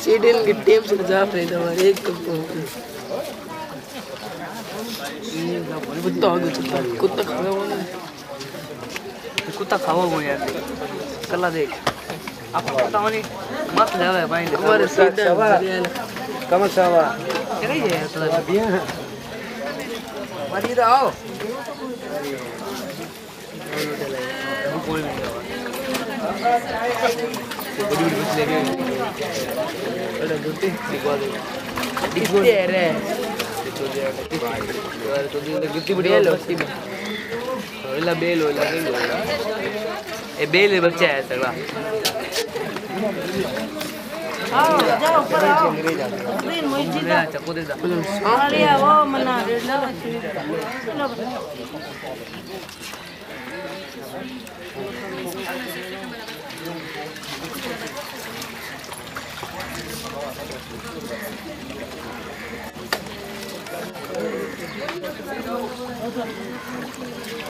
CDL की team से जा रही था हमारे एक कुत्ता हो गया कुत्ता खावा हुआ है कुत्ता खावा हुआ यार कल्ला देख आप पता नहीं मत जावे भाई हमारे सीधा कम सावा चले ये तो बिया मत आओ कोई नहीं बड़ी बड़ी बस लेके अरे दूती दिखवा दे दिखते रे यार तो दिन गिट्टी बड़ी लो ओला बेल ओला नहीं ओला ए बेल बच्चा है सगला आओ जाओ ऊपर आओ ग्रीन मुझे दा चक्कू दे दा अरे वो मना रे लो चलो